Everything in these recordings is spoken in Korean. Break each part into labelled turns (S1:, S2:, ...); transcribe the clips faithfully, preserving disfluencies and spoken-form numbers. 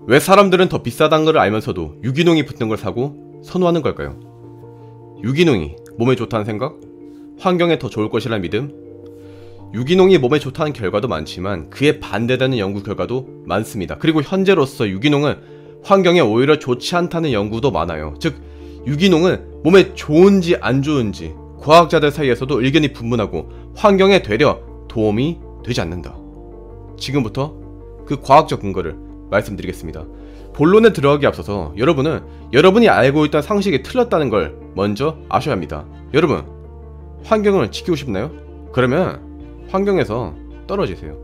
S1: 왜 사람들은 더 비싸다는 걸 알면서도 유기농이 붙는 걸 사고 선호하는 걸까요? 유기농이 몸에 좋다는 생각? 환경에 더 좋을 것이라는 믿음? 유기농이 몸에 좋다는 결과도 많지만 그에 반대되는 연구 결과도 많습니다. 그리고 현재로서 유기농은 환경에 오히려 좋지 않다는 연구도 많아요. 즉 유기농은 몸에 좋은지 안 좋은지 과학자들 사이에서도 의견이 분분하고 환경에 되려 도움이 되지 않는다. 지금부터 그 과학적 근거를 말씀드리겠습니다. 본론에 들어가기 앞서서 여러분은 여러분이 알고 있던 상식이 틀렸다는 걸 먼저 아셔야 합니다. 여러분, 환경을 지키고 싶나요? 그러면 환경에서 떨어지세요.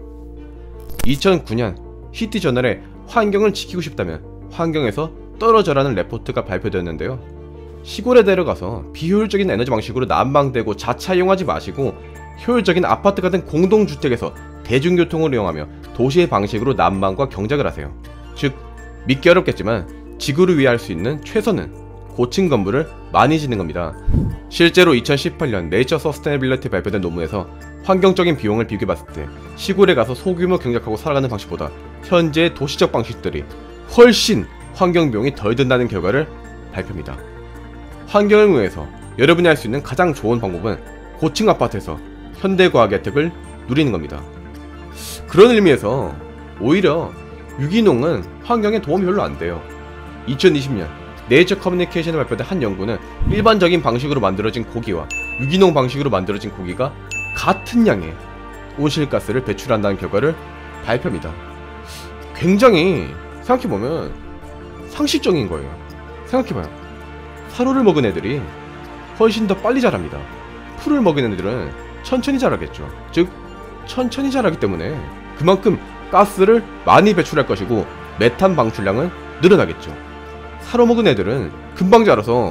S1: 이천구 년 히트 저널에 환경을 지키고 싶다면 환경에서 떨어져라는 레포트가 발표되었는데요. 시골에 내려가서 비효율적인 에너지 방식으로 난방되고 자차 이용하지 마시고 효율적인 아파트 같은 공동주택에서 대중교통을 이용하며 도시의 방식으로 난방과 경작을 하세요. 즉 믿기 어렵겠지만 지구를 위해 할 수 있는 최선은 고층 건물을 많이 짓는 겁니다. 실제로 이천십팔 년 네이처 서스테너빌리티 발표된 논문에서 환경적인 비용을 비교해봤을 때 시골에 가서 소규모 경작하고 살아가는 방식보다 현재의 도시적 방식들이 훨씬 환경 비용이 덜 든다는 결과를 발표합니다. 환경을 위해서 여러분이 할 수 있는 가장 좋은 방법은 고층 아파트에서 현대과학의 혜택을 누리는 겁니다. 그런 의미에서 오히려 유기농은 환경에 도움이 별로 안 돼요. 이천이십 년 네이처 커뮤니케이션에 발표된 한 연구는 일반적인 방식으로 만들어진 고기와 유기농 방식으로 만들어진 고기가 같은 양의 온실가스를 배출한다는 결과를 발표합니다. 굉장히 생각해보면 상식적인 거예요. 생각해봐요. 사료를 먹은 애들이 훨씬 더 빨리 자랍니다. 풀을 먹은 애들은 천천히 자라겠죠. 즉 천천히 자라기 때문에 그만큼 가스를 많이 배출할 것이고 메탄 방출량은 늘어나겠죠. 사료 먹은 애들은 금방 자라서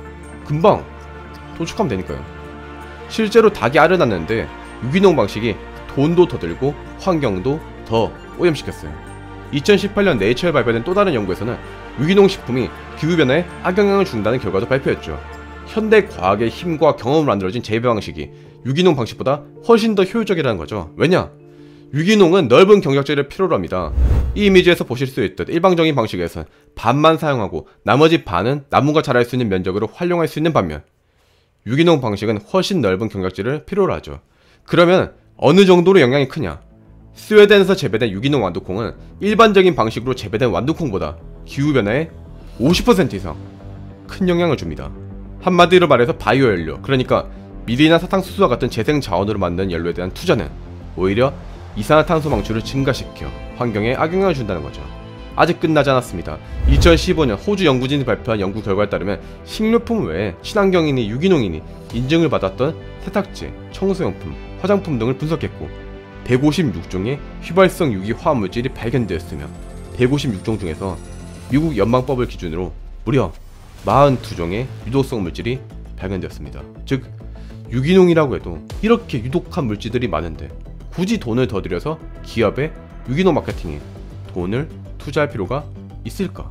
S1: 금방 도축하면 되니까요. 실제로 닭이 알을 낳는데 유기농 방식이 돈도 더 들고 환경도 더 오염시켰어요. 이천십팔 년 네이처에 발표된 또 다른 연구에서는 유기농 식품이 기후변화에 악영향을 준다는 결과도 발표했죠. 현대 과학의 힘과 경험으로 만들어진 재배 방식이 유기농 방식보다 훨씬 더 효율적이라는 거죠. 왜냐? 유기농은 넓은 경작지를 필요로 합니다. 이 이미지에서 보실 수 있듯 일방적인 방식에서는 반만 사용하고 나머지 반은 나무가 자랄 수 있는 면적으로 활용할 수 있는 반면 유기농 방식은 훨씬 넓은 경작지를 필요로 하죠. 그러면 어느 정도로 영향이 크냐? 스웨덴에서 재배된 유기농 완두콩은 일반적인 방식으로 재배된 완두콩보다 기후변화에 오십 퍼센트 이상 큰 영향을 줍니다. 한마디로 말해서 바이오 연료, 그러니까 밀이나 사탕수수와 같은 재생 자원으로 만든 연료에 대한 투자는 오히려 이산화탄소 방출을 증가시켜 환경에 악영향을 준다는 거죠. 아직 끝나지 않았습니다. 이천십오 년 호주 연구진이 발표한 연구 결과에 따르면 식료품 외에 친환경이니 유기농이니 인증을 받았던 세탁제, 청소용품, 화장품 등을 분석했고 백오십육 종의 휘발성 유기 화합물질이 발견되었으며 백오십육 종 중에서 미국 연방법을 기준으로 무려 사십이 종의 유독성 물질이 발견되었습니다. 즉 유기농이라고 해도 이렇게 유독한 물질들이 많은데 굳이 돈을 더 들여서 기업의 유기농 마케팅에 돈을 투자할 필요가 있을까?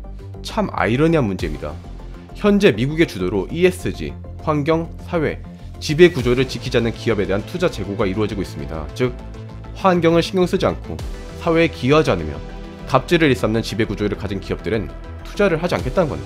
S1: 참 아이러니한 문제입니다. 현재 미국의 주도로 이에스지, 환경, 사회, 지배 구조를 지키지 않는 기업에 대한 투자 재고가 이루어지고 있습니다. 즉 환경을 신경 쓰지 않고 사회에 기여하지 않으며 갑질을 일삼는 지배 구조를 가진 기업들은 투자를 하지 않겠다는 건데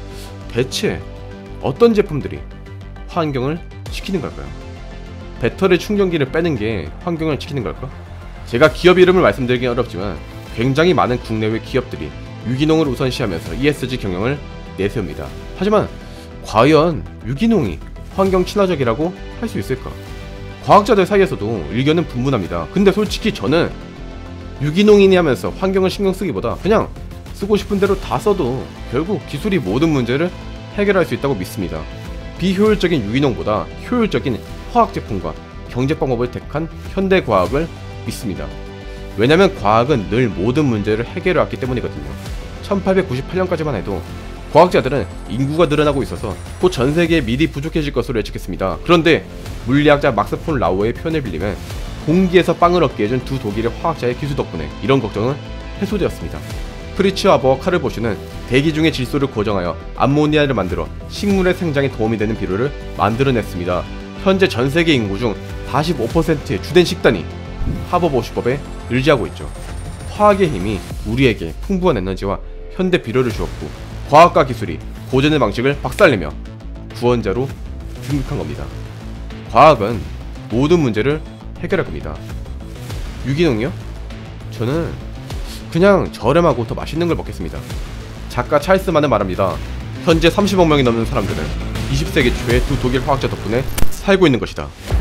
S1: 대체 어떤 제품들이 환경을 지키는 걸까요? 배터리 충전기를 빼는 게 환경을 지키는 걸까? 제가 기업 이름을 말씀드리긴 어렵지만 굉장히 많은 국내외 기업들이 유기농을 우선시하면서 이에스지 경영을 내세웁니다. 하지만 과연 유기농이 환경 친화적이라고 할 수 있을까? 과학자들 사이에서도 의견은 분분합니다. 근데 솔직히 저는 유기농이니 하면서 환경을 신경 쓰기보다 그냥 쓰고 싶은 대로 다 써도 결국 기술이 모든 문제를 해결할 수 있다고 믿습니다. 비효율적인 유기농보다 효율적인 화학 제품과 경제 방법을 택한 현대 과학을 믿습니다. 왜냐면 과학은 늘 모든 문제를 해결해 왔기 때문이거든요. 천팔백구십팔 년까지만 해도 과학자들은 인구가 늘어나고 있어서 곧 전세계에 밀이 부족해질 것으로 예측했습니다. 그런데 물리학자 막스 폰 라우어의 표현을 빌리면 공기에서 빵을 얻게 해준 두 독일의 화학자의 기술 덕분에 이런 걱정은 해소되었습니다. 프리츠 하버와 카를 보슈는 대기 중의 질소를 고정하여 암모니아를 만들어 식물의 생장에 도움이 되는 비료를 만들어냈습니다. 현재 전세계 인구 중 사십오 퍼센트의 주된 식단이 하버보슈법에 의지하고 있죠. 화학의 힘이 우리에게 풍부한 에너지와 현대 비료를 주었고 과학과 기술이 고전의 방식을 박살내며 구원자로 등극한 겁니다. 과학은 모든 문제를 해결할 겁니다. 유기농이요? 저는 그냥 저렴하고 더 맛있는 걸 먹겠습니다. 작가 찰스만은 말합니다. 현재 삼십억 명이 넘는 사람들은 이십 세기 초의 두 독일 화학자 덕분에 살고 있는 것이다.